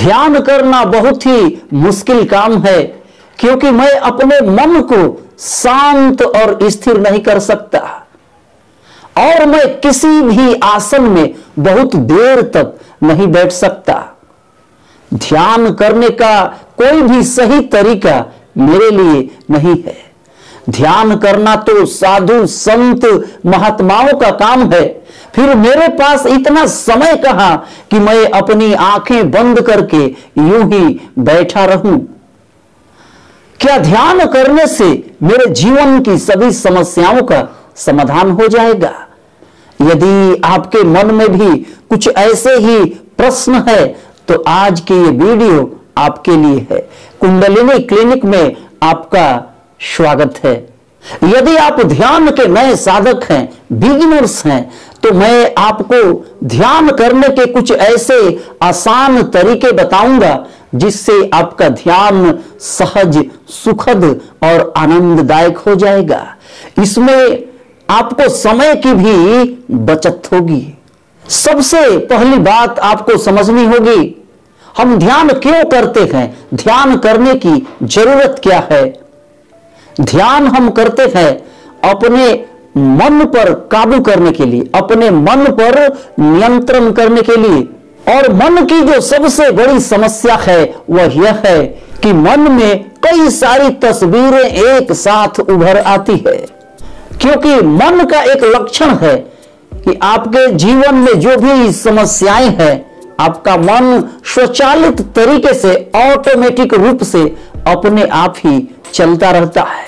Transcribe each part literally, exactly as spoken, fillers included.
ध्यान करना बहुत ही मुश्किल काम है, क्योंकि मैं अपने मन को शांत और स्थिर नहीं कर सकता और मैं किसी भी आसन में बहुत देर तक नहीं बैठ सकता। ध्यान करने का कोई भी सही तरीका मेरे लिए नहीं है। ध्यान करना तो साधु संत महात्माओं का काम है, फिर मेरे पास इतना समय कहां कि मैं अपनी आंखें बंद करके यूं ही बैठा रहूं। क्या ध्यान करने से मेरे जीवन की सभी समस्याओं का समाधान हो जाएगा? यदि आपके मन में भी कुछ ऐसे ही प्रश्न है तो आज की ये वीडियो आपके लिए है। कुंडलिनी क्लिनिक में आपका स्वागत है। यदि आप ध्यान के नए साधक हैं, बिगिनर्स हैं, तो मैं आपको ध्यान करने के कुछ ऐसे आसान तरीके बताऊंगा जिससे आपका ध्यान सहज, सुखद और आनंददायक हो जाएगा। इसमें आपको समय की भी बचत होगी। सबसे पहली बात आपको समझनी होगी, हम ध्यान क्यों करते हैं, ध्यान करने की जरूरत क्या है। ध्यान हम करते हैं अपने मन पर काबू करने के लिए, अपने मन पर नियंत्रण करने के लिए। और मन की जो सबसे बड़ी समस्या है वह यह है कि मन में कई सारी तस्वीरें एक साथ उभर आती है, क्योंकि मन का एक लक्षण है कि आपके जीवन में जो भी समस्याएं हैं, आपका मन स्वचालित तरीके से, ऑटोमेटिक रूप से अपने आप ही चलता रहता है।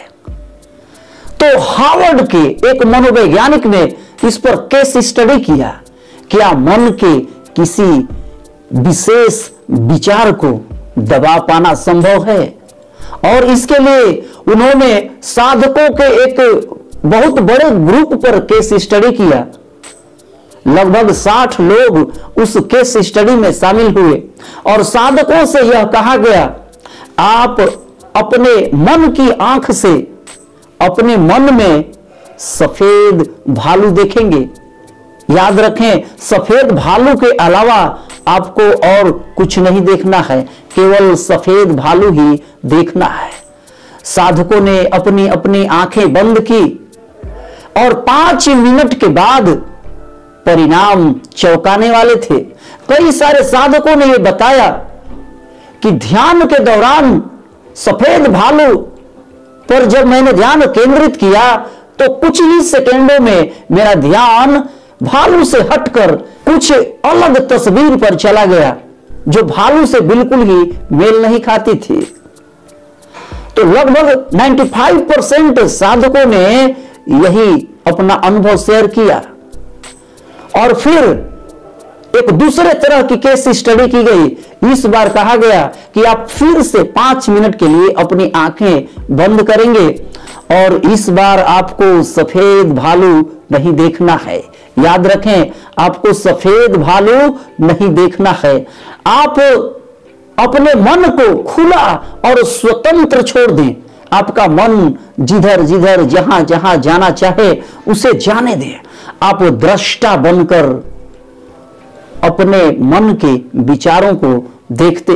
तो हार्वर्ड के एक मनोवैज्ञानिक ने इस पर केस स्टडी किया। क्या मन के किसी विशेष विचार को दबा पाना संभव है? और इसके लिए उन्होंने साधकों के एक बहुत बड़े ग्रुप पर केस स्टडी किया। लगभग साठ लोग उस केस स्टडी में शामिल हुए और साधकों से यह कहा गया, आप अपने मन की आंख से अपने मन में सफेद भालू देखेंगे। याद रखें, सफेद भालू के अलावा आपको और कुछ नहीं देखना है, केवल सफेद भालू ही देखना है। साधकों ने अपनी अपनी आंखें बंद की और पांच मिनट के बाद परिणाम चौंकाने वाले थे। कई सारे साधकों ने यह बताया कि ध्यान के दौरान सफेद भालू पर जब मैंने ध्यान केंद्रित किया तो कुछ ही सेकेंडों में मेरा ध्यान भालू से हटकर कुछ अलग तस्वीर पर चला गया जो भालू से बिल्कुल ही मेल नहीं खाती थी। तो लगभग पचानवे परसेंट साधकों ने यही अपना अनुभव शेयर किया। और फिर एक दूसरे तरह की केस स्टडी की गई। इस बार कहा गया कि आप फिर से पांच मिनट के लिए अपनी आंखें बंद करेंगे और इस बार आपको सफेद भालू नहीं देखना है। याद रखें, आपको सफेद भालू नहीं देखना है। आप अपने मन को खुला और स्वतंत्र छोड़ दें। आपका मन जिधर जिधर जहां जहां जाना चाहे उसे जाने दें। आप दृष्टा बनकर अपने मन के विचारों को देखते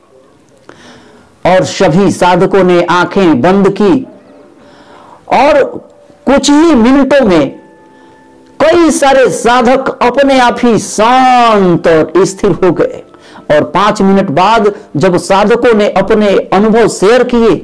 रहे। और सभी साधकों ने आंखें बंद की और कुछ ही मिनटों में कई सारे साधक अपने आप ही शांत और स्थिर हो गए। और पांच मिनट बाद जब साधकों ने अपने अनुभव शेयर किए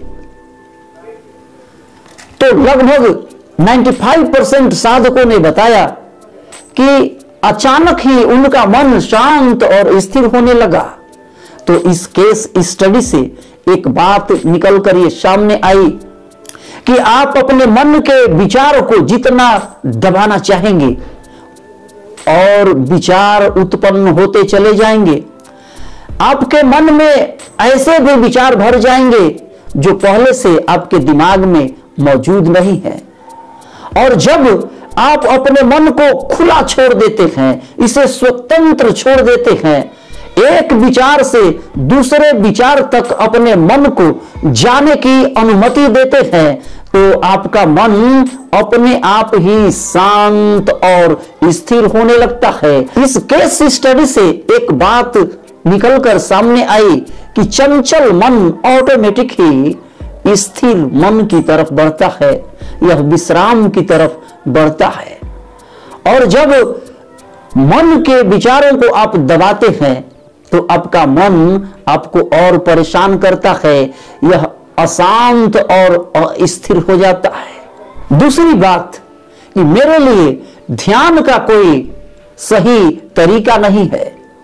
तो लगभग पचानवे परसेंट साधकों ने बताया कि अचानक ही उनका मन शांत और स्थिर होने लगा। तो इस केस स्टडी से एक बात निकलकर ये सामने आई कि आप अपने मन के विचारों को जितना दबाना चाहेंगे और विचार उत्पन्न होते चले जाएंगे। आपके मन में ऐसे भी विचार भर जाएंगे जो पहले से आपके दिमाग में मौजूद नहीं है। और जब आप अपने मन को खुला छोड़ देते हैं, इसे स्वतंत्र छोड़ देते हैं, एक विचार से दूसरे विचार तक अपने मन को जाने की अनुमति देते हैं, तो आपका मन अपने आप ही शांत और स्थिर होने लगता है। इस केस स्टडी से एक बात निकलकर सामने आई कि चंचल मन ऑटोमेटिक ही स्थिर मन की तरफ बढ़ता है, यह विश्राम की तरफ बढ़ता है। और जब मन के विचारों को आप दबाते हैं तो आपका मन आपको और परेशान करता है, यह अशांत और अस्थिर हो जाता है। दूसरी बात कि मेरे लिए ध्यान का कोई सही तरीका नहीं है।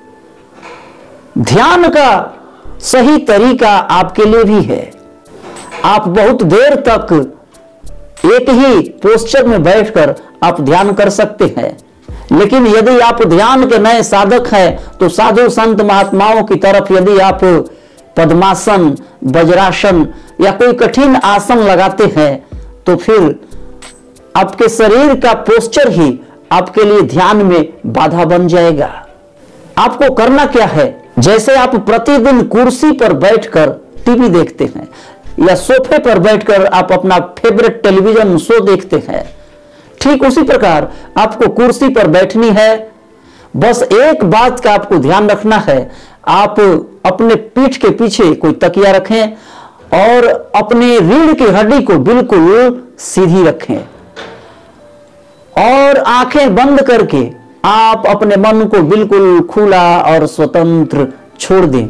ध्यान का सही तरीका आपके लिए भी है। आप बहुत देर तक एक ही पोस्चर में बैठकर आप ध्यान कर सकते हैं, लेकिन यदि आप ध्यान के नए साधक हैं तो साधु संत महात्माओं की तरफ यदि आप पद्मासन, वज्रासन या कोई कठिन आसन लगाते हैं तो फिर आपके शरीर का पोस्चर ही आपके लिए ध्यान में बाधा बन जाएगा। आपको करना क्या है, जैसे आप प्रतिदिन कुर्सी पर बैठकर टीवी देखते हैं या सोफे पर बैठकर आप अपना फेवरेट टेलीविजन शो देखते हैं, ठीक उसी प्रकार आपको कुर्सी पर बैठनी है। बस एक बात का आपको ध्यान रखना है, आप अपने पीठ के पीछे कोई तकिया रखें और अपने रीढ़ की हड्डी को बिल्कुल सीधी रखें और आंखें बंद करके आप अपने मन को बिल्कुल खुला और स्वतंत्र छोड़ दें।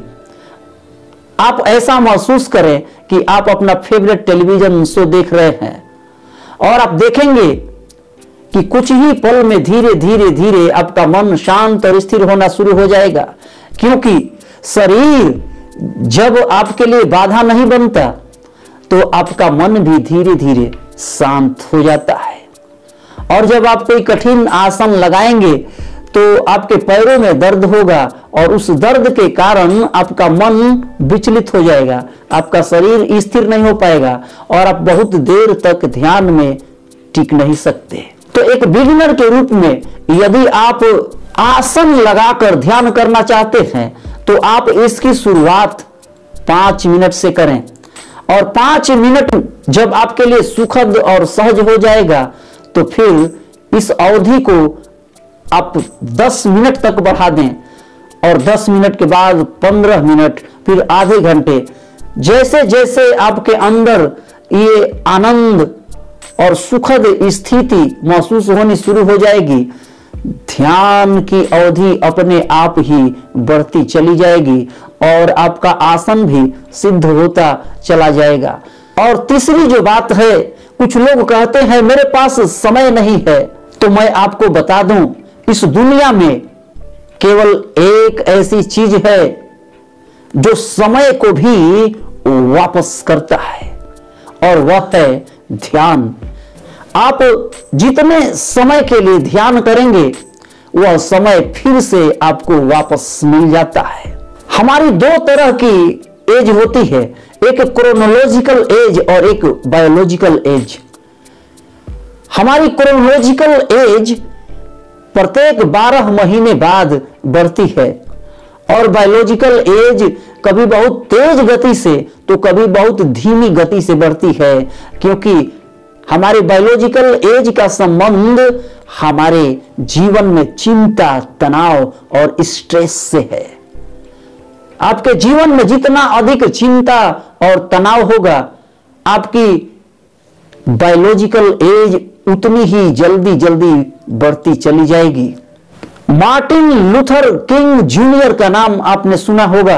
आप ऐसा महसूस करें कि आप अपना फेवरेट टेलीविजन शो देख रहे हैं और आप देखेंगे कि कुछ ही पल में धीरे धीरे धीरे आपका मन शांत और स्थिर होना शुरू हो जाएगा, क्योंकि शरीर जब आपके लिए बाधा नहीं बनता तो आपका मन भी धीरे धीरे शांत हो जाता है। और जब आप कोई कठिन आसन लगाएंगे तो आपके पैरों में दर्द होगा और उस दर्द के कारण आपका मन विचलित हो जाएगा, आपका शरीर स्थिर नहीं हो पाएगा और आप बहुत देर तक ध्यान में टिक नहीं सकते। तो एक बिगिनर के रूप में यदि आप आसन लगाकर ध्यान करना चाहते हैं तो आप इसकी शुरुआत पांच मिनट से करें और पांच मिनट जब आपके लिए सुखद और सहज हो जाएगा तो फिर इस अवधि को आप दस मिनट तक बढ़ा दें और दस मिनट के बाद पंद्रह मिनट, फिर आधे घंटे। जैसे जैसे आपके अंदर ये आनंद और सुखद स्थिति महसूस होनी शुरू हो जाएगी, ध्यान की अवधि अपने आप ही बढ़ती चली जाएगी और आपका आसन भी सिद्ध होता चला जाएगा। और तीसरी जो बात है, कुछ लोग कहते हैं मेरे पास समय नहीं है, तो मैं आपको बता दूं इस दुनिया में केवल एक ऐसी चीज है जो समय को भी वापस करता है और वह है ध्यान। आप जितने समय के लिए ध्यान करेंगे वह समय फिर से आपको वापस मिल जाता है। हमारी दो तरह की एज होती है, एक क्रोनोलॉजिकल एज और एक बायोलॉजिकल एज। हमारी क्रोनोलॉजिकल एज प्रत्येक बारह महीने बाद बढ़ती है और बायोलॉजिकल एज कभी बहुत तेज गति से तो कभी बहुत धीमी गति से बढ़ती है, क्योंकि हमारे बायोलॉजिकल एज का संबंध हमारे जीवन में चिंता, तनाव और स्ट्रेस से है। आपके जीवन में जितना अधिक चिंता और तनाव होगा, आपकी बायोलॉजिकल एज उतनी ही जल्दी जल्दी बढ़ती चली जाएगी। मार्टिन लूथर किंग जूनियर का नाम आपने सुना होगा।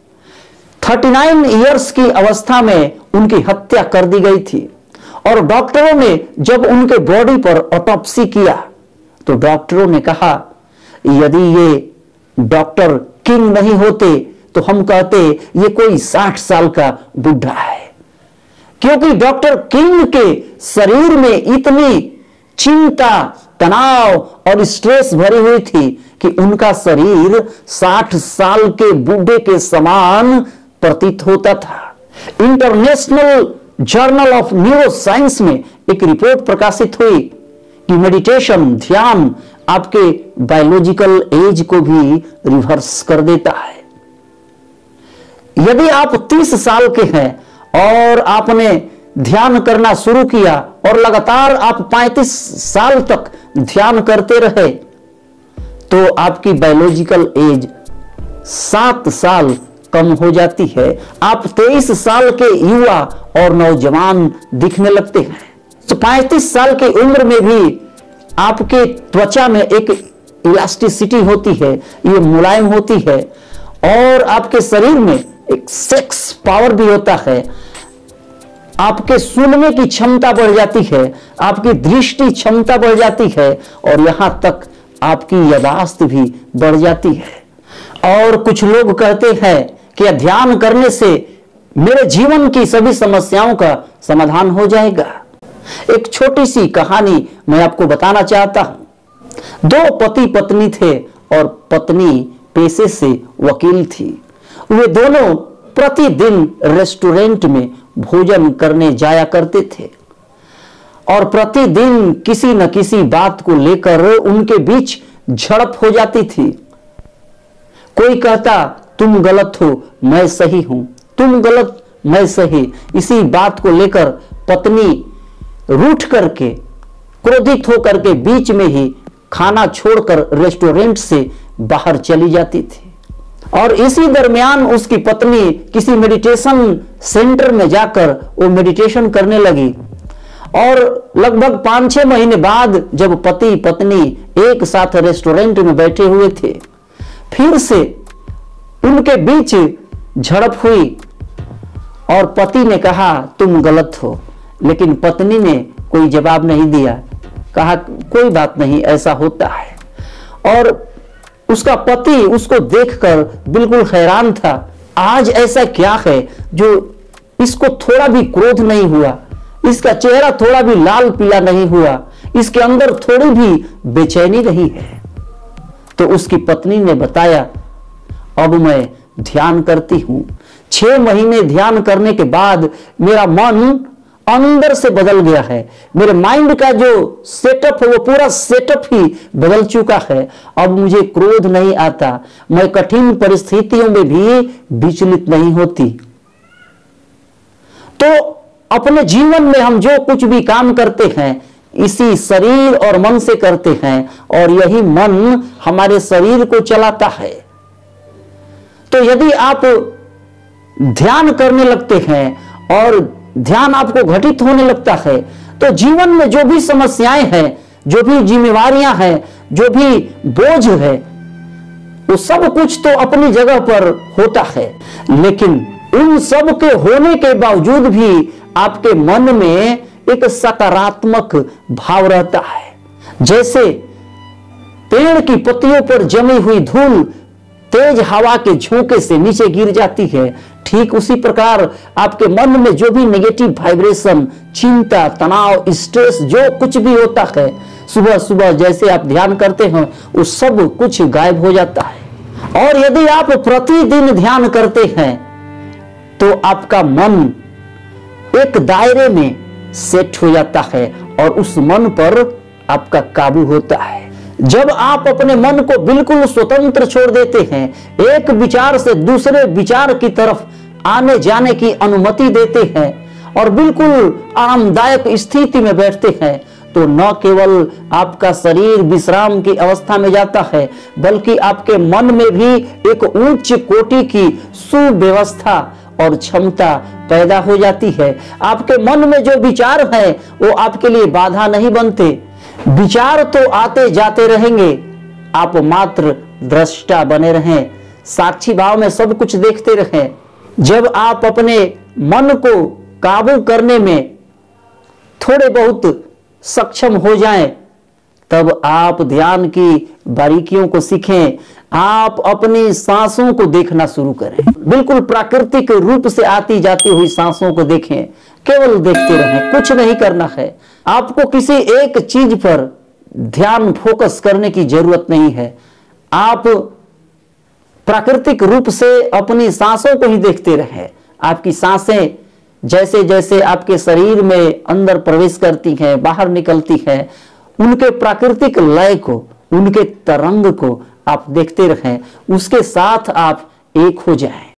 उनतालीस इयर्स की अवस्था में उनकी हत्या कर दी गई थी और डॉक्टरों ने जब उनके बॉडी पर ऑटोप्सी किया तो डॉक्टरों ने कहा यदि ये डॉक्टर किंग नहीं होते तो हम कहते ये कोई साठ साल का बुढ़ा है, क्योंकि डॉक्टर किंग के शरीर में इतनी चिंता, तनाव और स्ट्रेस भरी हुई थी कि उनका शरीर साठ साल के बूढ़े के समान प्रतीत होता था। International journal of neuroscience में एक रिपोर्ट प्रकाशित हुई कि मेडिटेशन, ध्यान आपके बायोलॉजिकल एज को भी रिवर्स कर देता है। यदि आप तीस साल के हैं और आपने ध्यान करना शुरू किया और लगातार आप पैंतीस साल तक ध्यान करते रहे तो आपकी बायोलॉजिकल एज सात साल कम हो जाती है। आप तेईस साल के युवा और नौजवान दिखने लगते हैं। तो पैंतीस साल की उम्र में भी आपके त्वचा में एक इलास्टिसिटी होती है, ये मुलायम होती है, और आपके शरीर में एक सेक्स पावर भी होता है। आपके सुनने की क्षमता बढ़ जाती है, आपकी दृष्टि क्षमता बढ़ जाती है, और यहां तक आपकी याददाश्त भी बढ़ जाती है। और कुछ लोग कहते हैं कि ध्यान करने से मेरे जीवन की सभी समस्याओं का समाधान हो जाएगा। एक छोटी सी कहानी मैं आपको बताना चाहता हूं। दो पति पत्नी थे और पत्नी पेशे से वकील थी। वे दोनों प्रतिदिन रेस्टोरेंट में भोजन करने जाया करते थे और प्रतिदिन किसी न किसी बात को लेकर उनके बीच झड़प हो जाती थी। कोई कहता तुम गलत हो, मैं सही हूं, तुम गलत, मैं सही। इसी बात को लेकर पत्नी रूठ करके, क्रोधित होकर के बीच में ही खाना छोड़कर रेस्टोरेंट से बाहर चली जाती थी। और इसी दरमियान उसकी पत्नी किसी मेडिटेशन सेंटर में जाकर वो मेडिटेशन करने लगी। और लगभग पांच छह महीने बाद जब पति पत्नी एक साथ रेस्टोरेंट में बैठे हुए थे, फिर से उनके बीच झड़प हुई और पति ने कहा तुम गलत हो, लेकिन पत्नी ने कोई जवाब नहीं दिया। कहा कोई बात नहीं, ऐसा होता है। और उसका पति उसको देखकर बिल्कुल हैरान था। आज ऐसा क्या है जो इसको थोड़ा भी क्रोध नहीं हुआ, इसका चेहरा थोड़ा भी लाल पीला नहीं हुआ, इसके अंदर थोड़ी भी बेचैनी नहीं है। तो उसकी पत्नी ने बताया अब मैं ध्यान करती हूं। छह महीने ध्यान करने के बाद मेरा मन अंदर से बदल गया है। मेरे माइंड का जो सेटअप है वो पूरा सेटअप ही बदल चुका है। अब मुझे क्रोध नहीं आता, मैं कठिन परिस्थितियों में भी विचलित नहीं होती। तो अपने जीवन में हम जो कुछ भी काम करते हैं इसी शरीर और मन से करते हैं, और यही मन हमारे शरीर को चलाता है। तो यदि आप ध्यान करने लगते हैं और ध्यान आपको घटित होने लगता है, तो जीवन में जो भी समस्याएं हैं, जो भी जिम्मेवारियां हैं, जो भी बोझ है, वो सब कुछ तो अपनी जगह पर होता है। लेकिन उन सब के होने के बावजूद भी आपके मन में एक सकारात्मक भाव रहता है। जैसे पेड़ की पत्तियों पर जमी हुई धूल तेज हवा के झोंके से नीचे गिर जाती है, ठीक उसी प्रकार आपके मन में जो भी नेगेटिव वाइब्रेशन, चिंता, तनाव, स्ट्रेस जो कुछ भी होता है, सुबह सुबह जैसे आप ध्यान करते हैं वो सब कुछ गायब हो जाता है। और यदि आप प्रतिदिन ध्यान करते हैं तो आपका मन एक दायरे में सेट हो जाता है और उस मन पर आपका काबू होता है। जब आप अपने मन को बिल्कुल स्वतंत्र छोड़ देते हैं, एक विचार से दूसरे विचार की तरफ आने जाने की अनुमति देते हैं और बिल्कुल आरामदायक स्थिति में बैठते हैं, तो न केवल आपका शरीर विश्राम की अवस्था में जाता है, बल्कि आपके मन में भी एक उच्च कोटि की सुव्यवस्था और क्षमता पैदा हो जाती है। आपके मन में जो विचार है वो आपके लिए बाधा नहीं बनते। विचार तो आते जाते रहेंगे, आप मात्र दृष्टा बने रहें, साक्षी भाव में सब कुछ देखते रहें। जब आप अपने मन को काबू करने में थोड़े बहुत सक्षम हो जाएं, तब आप ध्यान की बारीकियों को सीखें। आप अपनी सांसों को देखना शुरू करें, बिल्कुल प्राकृतिक रूप से आती जाती हुई सांसों को देखें, केवल देखते रहें, कुछ नहीं करना है। आपको किसी एक चीज पर ध्यान फोकस करने की जरूरत नहीं है। आप प्राकृतिक रूप से अपनी सांसों को ही देखते रहें। आपकी सांसें जैसे जैसे आपके शरीर में अंदर प्रवेश करती हैं, बाहर निकलती हैं, उनके प्राकृतिक लय को, उनके तरंग को आप देखते रहें, उसके साथ आप एक हो जाएं।